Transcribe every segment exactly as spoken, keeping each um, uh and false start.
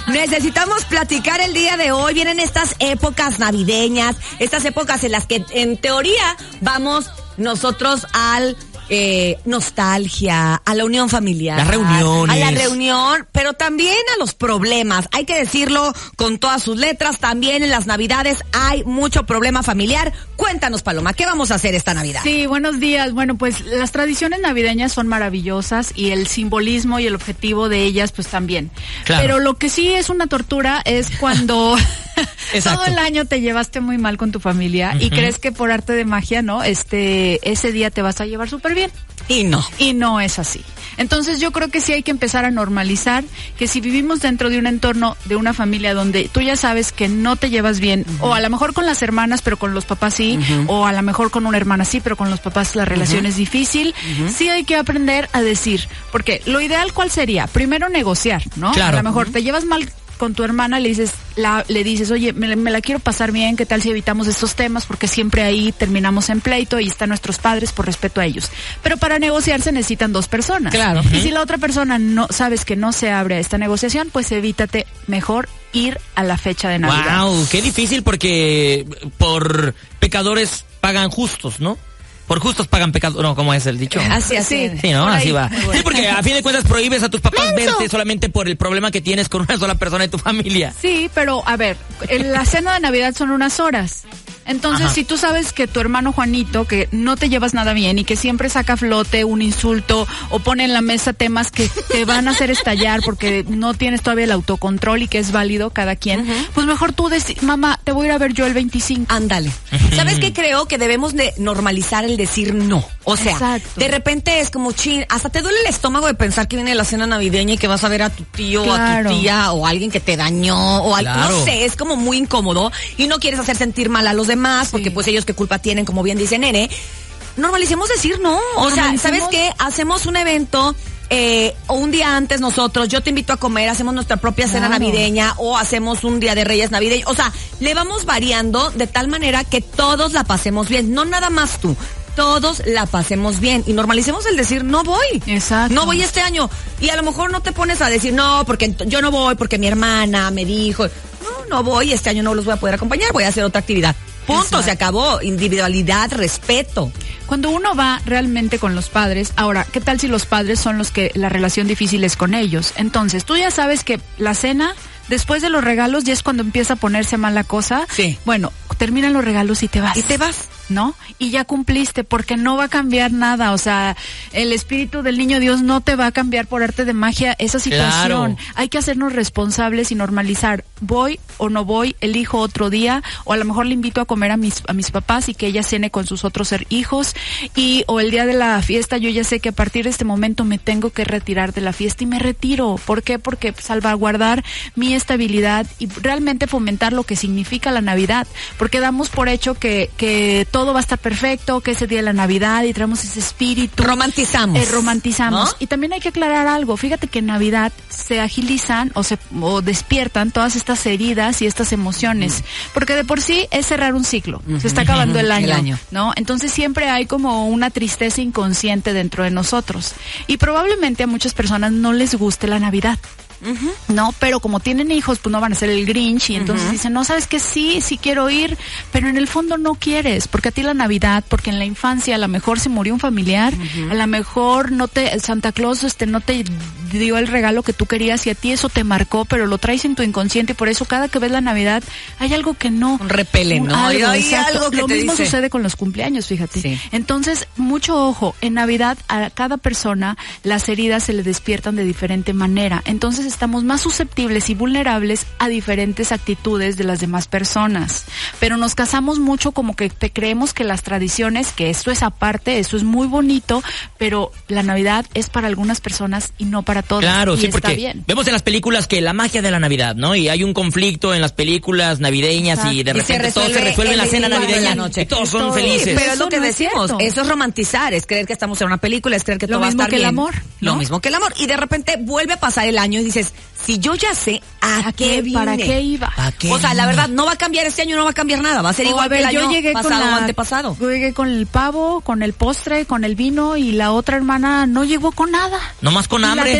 Necesitamos platicar el día de hoy. Vienen estas épocas navideñas, estas épocas en las que en teoría vamos nosotros al eh, nostalgia, a la unión familiar, las reuniones, a la reunión, pero también a los problemas. Hay que decirlo con todas sus letras. También en las Navidades hay mucho problema familiar. Cuéntanos, Paloma, ¿qué vamos a hacer esta Navidad? Sí, buenos días. Bueno, pues las tradiciones navideñas son maravillosas y el simbolismo y el objetivo de ellas, pues también. Claro. Pero lo que sí es una tortura es cuando todo el año te llevaste muy mal con tu familia uh-huh. y crees que por arte de magia, ¿no? Este, ese día te vas a llevar súper bien. Y no. Y no es así. Entonces yo creo que sí hay que empezar a normalizar que si vivimos dentro de un entorno de una familia donde tú ya sabes que no te llevas bien, uh-huh. o a lo mejor con las hermanas, pero con los papás sí, uh-huh. o a lo mejor con una hermana sí, pero con los papás la relación uh-huh. es difícil, uh-huh. sí hay que aprender a decir, porque lo ideal ¿cuál sería? Primero negociar, ¿no? Claro. A lo mejor uh-huh. te llevas mal con tu hermana, le dices, la, le dices, oye, me, me la quiero pasar bien, ¿qué tal si evitamos estos temas? Porque siempre ahí terminamos en pleito y están nuestros padres por respeto a ellos. Pero para negociar se necesitan dos personas. Claro. Y si la otra persona no sabes que no se abre a esta negociación, pues evítate mejor ir a la fecha de Navidad. Wow, qué difícil porque por pecadores pagan justos, ¿no? Por justos pagan pecados, no, ¿cómo es el dicho? Así, así. Sí, ¿no? Así va. Sí, porque a fin de cuentas prohíbes a tus papás ¡Menso! Verte solamente por el problema que tienes con una sola persona de tu familia. Sí, pero a ver, en la cena de Navidad son unas horas. Entonces, Ajá. si tú sabes que tu hermano Juanito, que no te llevas nada bien y que siempre saca a flote un insulto o pone en la mesa temas que te van a hacer estallar porque no tienes todavía el autocontrol y que es válido cada quien, uh-huh. pues mejor tú decir, mamá, te voy a ir a ver yo el veinticinco. Ándale. Uh-huh. ¿Sabes qué? Creo que debemos de normalizar el decir no. O sea, Exacto. de repente es como, chin, hasta te duele el estómago de pensar que viene la cena navideña y que vas a ver a tu tío claro. o a tu tía o a alguien que te dañó o algo, claro. no sé, es como muy incómodo y no quieres hacer sentir mal a los demás. Más, porque sí. pues ellos qué culpa tienen, como bien dice Nene. Normalicemos decir no. O sea, ¿sabes qué? Hacemos un evento eh, o un día antes nosotros, yo te invito a comer, hacemos nuestra propia cena claro. navideña o hacemos un día de Reyes navideño. O sea, le vamos variando de tal manera que todos la pasemos bien, no nada más tú. Todos la pasemos bien y normalicemos el decir no voy. Exacto. No voy este año. Y a lo mejor no te pones a decir no, porque yo no voy, porque mi hermana me dijo, no, no voy, este año no los voy a poder acompañar, voy a hacer otra actividad. Punto, Exacto. se acabó. Individualidad, respeto. Cuando uno va realmente con los padres, ahora, ¿qué tal si los padres son los que la relación difícil es con ellos? Entonces, tú ya sabes que la cena, después de los regalos, ya es cuando empieza a ponerse mal la cosa. Sí. Bueno, terminan los regalos y te vas. Y te vas. ¿No? Y ya cumpliste, porque no va a cambiar nada, o sea, el espíritu del niño Dios no te va a cambiar por arte de magia esa situación. Claro. Hay que hacernos responsables y normalizar, voy o no voy, elijo otro día, o a lo mejor le invito a comer a mis a mis papás y que ella cene con sus otros hijos, y o el día de la fiesta yo ya sé que a partir de este momento me tengo que retirar de la fiesta y me retiro. ¿Por qué? Porque salvaguardar mi estabilidad y realmente fomentar lo que significa la Navidad, porque damos por hecho que, que todo todo va a estar perfecto, que ese día de la Navidad y traemos ese espíritu. Romantizamos. Eh, romantizamos. ¿No? Y también hay que aclarar algo. Fíjate que en Navidad se agilizan o se o despiertan todas estas heridas y estas emociones. Mm. Porque de por sí es cerrar un ciclo. Mm-hmm. Se está acabando el año, el año, ¿no? Entonces siempre hay como una tristeza inconsciente dentro de nosotros. Y probablemente a muchas personas no les guste la Navidad. Uh-huh. No, pero como tienen hijos, pues no van a ser el Grinch y entonces uh-huh. dicen, no, sabes que sí, sí quiero ir, pero en el fondo no quieres, porque a ti la Navidad, porque en la infancia a lo mejor se murió un familiar, uh-huh. a lo mejor no te, Santa Claus este no te dio el regalo que tú querías y a ti eso te marcó, pero lo traes en tu inconsciente y por eso cada que ves la Navidad hay algo que no. Un repele, ¿no? Algo, hay algo que lo te mismo dice. Sucede con los cumpleaños, fíjate. Sí. Entonces, mucho ojo, en Navidad a cada persona las heridas se le despiertan de diferente manera, entonces estamos más susceptibles y vulnerables a diferentes actitudes de las demás personas. Pero nos casamos mucho como que te creemos que las tradiciones, que esto es aparte, eso es muy bonito, pero la Navidad es para algunas personas y no para todas. Claro, y sí, está porque bien. Vemos en las películas que la magia de la Navidad, ¿no? Y hay un conflicto en las películas navideñas Exacto. y de repente y todo se resuelve en la cena navideña la noche. y todos son todo, felices. Pero es lo que no decimos, es eso es romantizar, es creer que estamos en una película, es creer que lo todo va a estar bien. Lo mismo que el amor, ¿no? Lo mismo que el amor. Y de repente vuelve a pasar el año y dices, si yo ya sé a, ¿A qué, qué vine? ¿Para qué iba? Qué o sea, la verdad, no va a cambiar este año, no va a cambiar nada, va a ser o igual a ver, que el yo año llegué pasado con la, o antepasado. Yo llegué con el pavo, con el postre, con el vino y la otra hermana no llegó con nada. Nomás con y hambre. La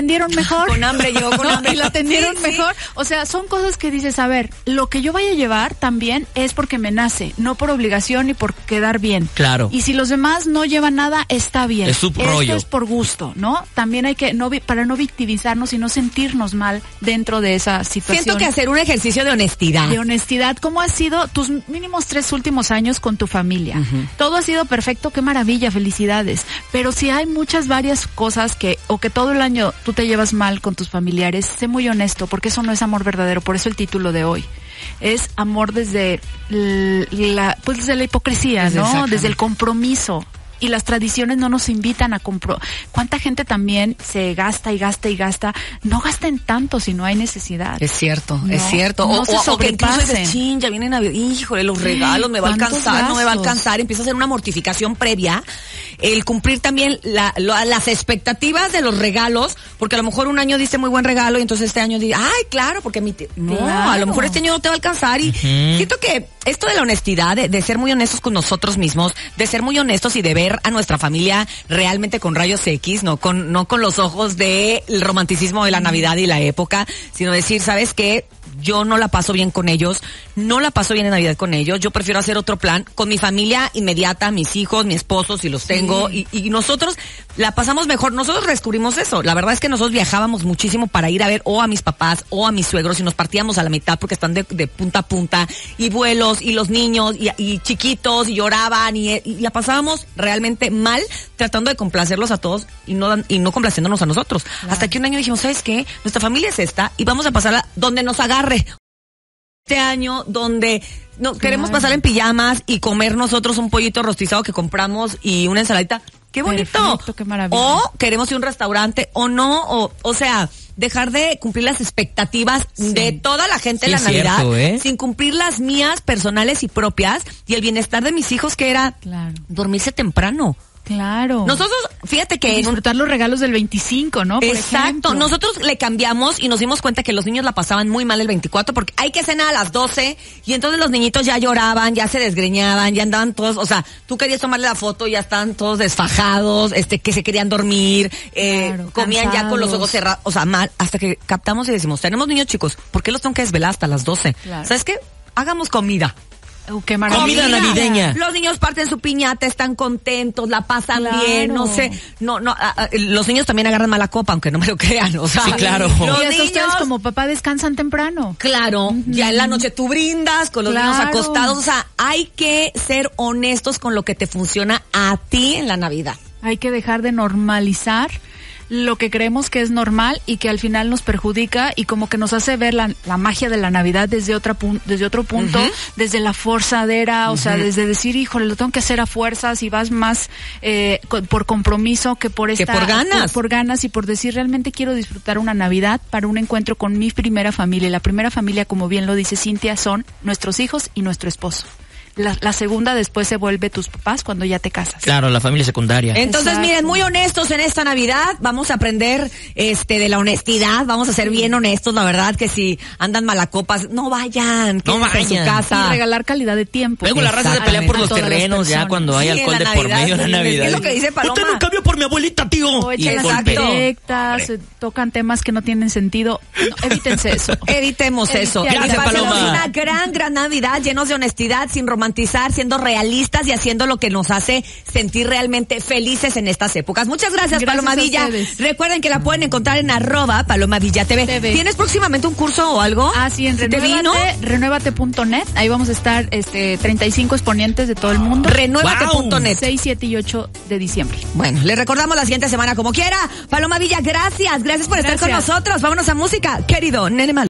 atendieron mejor. Con hambre yo, con ¿no? hambre. Y la atendieron sí, mejor. Sí. O sea, son cosas que dices, a ver, lo que yo vaya a llevar también es porque me nace, no por obligación ni por quedar bien. Claro. Y si los demás no llevan nada, está bien. Es su rollo. Esto es por gusto, ¿no? También hay que, no para no victimizarnos y no sentirnos mal dentro de esa situación. Siento que hacer un ejercicio de honestidad. De honestidad. ¿Cómo ha sido tus mínimos tres últimos años con tu familia? Uh-huh. Todo ha sido perfecto, qué maravilla, felicidades. Pero si hay muchas varias cosas que, o que todo el año tú te llevas mal con tus familiares, sé muy honesto, porque eso no es amor verdadero, por eso el título de hoy. Es amor desde la, pues desde la hipocresía, ¿no? Desde el compromiso. Y las tradiciones no nos invitan a comprar. ¿Cuánta gente también se gasta y gasta y gasta? No gasten tanto si no hay necesidad. Es cierto, no, es cierto. No o, se o, o que incluso dices, chin, ya viene Navidad, híjole, los regalos, me va a alcanzar, gastos? no me va a alcanzar. Empieza a hacer una mortificación previa. El cumplir también la, la, las expectativas de los regalos, porque a lo mejor un año diste muy buen regalo y entonces este año dices, ay, claro, porque mi t- no, claro. a lo mejor este año no te va a alcanzar. Y uh-huh. siento que esto de la honestidad, de, de ser muy honestos con nosotros mismos, de ser muy honestos y de ver a nuestra familia realmente con rayos X, no con no con los ojos del romanticismo de la Navidad y la época, sino decir, ¿sabes qué? Yo no la paso bien con ellos, no la paso bien en Navidad con ellos, yo prefiero hacer otro plan con mi familia inmediata, mis hijos, mi esposo, si los tengo, sí. y, y nosotros la pasamos mejor. Nosotros descubrimos eso, la verdad es que nosotros viajábamos muchísimo para ir a ver o a mis papás o a mis suegros y nos partíamos a la mitad porque están de, de punta a punta, y vuelos, y los niños, y, y chiquitos, y lloraban, y, y la pasábamos realmente mal tratando de complacerlos a todos y no, y no complaciéndonos a nosotros. Claro. Hasta que un año dijimos, ¿sabes qué? Nuestra familia es esta y vamos a pasarla donde nos agarre. Este año donde no claro. queremos pasar en pijamas y comer nosotros un pollito rostizado que compramos y una ensaladita. ¡Qué bonito! Perfecto, qué maravilla. O queremos ir a un restaurante o no, o, o sea, dejar de cumplir las expectativas sí. de toda la gente sí, en la Navidad, cierto, ¿eh? sin cumplir las mías personales y propias, y el bienestar de mis hijos, que era claro. dormirse temprano. Claro. Nosotros, fíjate que... Y disfrutar los regalos del veinticinco, ¿no? Por Exacto. ejemplo. Nosotros le cambiamos y nos dimos cuenta que los niños la pasaban muy mal el veinticuatro porque hay que cenar a las doce y entonces los niñitos ya lloraban, ya se desgreñaban, ya andaban todos, o sea, tú querías tomarle la foto y ya estaban todos desfajados, este, que se querían dormir, eh, claro, comían cansados. ya con los ojos cerrados, o sea, mal, hasta que captamos y decimos, tenemos niños chicos, ¿por qué los tengo que desvelar hasta las doce? Claro. ¿Sabes qué? Hagamos comida. Uh, qué maravilla. Comida navideña. Los niños parten su piñata, están contentos, la pasan claro. bien, no sé, no, no, a, a, los niños también agarran mala copa, aunque no me lo crean, o sea. Sí, claro. Los y niños, ustedes como papá descansan temprano. Claro, uh-huh. ya en la noche tú brindas con los claro. niños acostados, o sea, hay que ser honestos con lo que te funciona a ti en la Navidad. Hay que dejar de normalizar lo que creemos que es normal y que al final nos perjudica y como que nos hace ver la, la magia de la Navidad desde otra pun- desde otro punto, uh-huh. desde la forzadera, uh-huh. o sea, desde decir, híjole, lo tengo que hacer a fuerzas y vas más eh, con, por compromiso que por esta... Que por ganas. Por, por ganas y por decir, realmente quiero disfrutar una Navidad para un encuentro con mi primera familia. Y la primera familia, como bien lo dice Cintia, son nuestros hijos y nuestro esposo. La, la segunda después se vuelve tus papás cuando ya te casas. Claro, la familia secundaria. Entonces, Exacto. miren, muy honestos en esta Navidad. Vamos a aprender este de la honestidad. Vamos a ser bien honestos, la verdad, que si andan malacopas, no vayan, no vayan en su casa. Y regalar calidad de tiempo. Luego la raza se pelea por los terrenos ya cuando hay sí, alcohol de Navidad, por medio en la Navidad. Es lo que dice Paloma. Yo te lo cambio por mi abuelita, tío. O echan las indirectas, se tocan temas que no tienen sentido. No, evítense eso. Evitemos eso. Gracias, Pasemos Paloma. una gran, gran Navidad llenos de honestidad, sin romantizar, siendo realistas y haciendo lo que nos hace sentir realmente felices en estas épocas. Muchas gracias, gracias Paloma Villa. Recuerden que la pueden encontrar en arroba Paloma Villa T V. T V. ¿Tienes próximamente un curso o algo? Ah, sí, en Renuévate, renuévate punto net. Ahí vamos a estar este treinta y cinco exponentes de todo el mundo. Renuévate punto net. seis, siete y ocho de diciembre. Bueno, les recordamos la siguiente semana como quiera. Paloma Villa, gracias. Gracias por estar Gracias. con nosotros. Vámonos a música. Querido Nene Mal.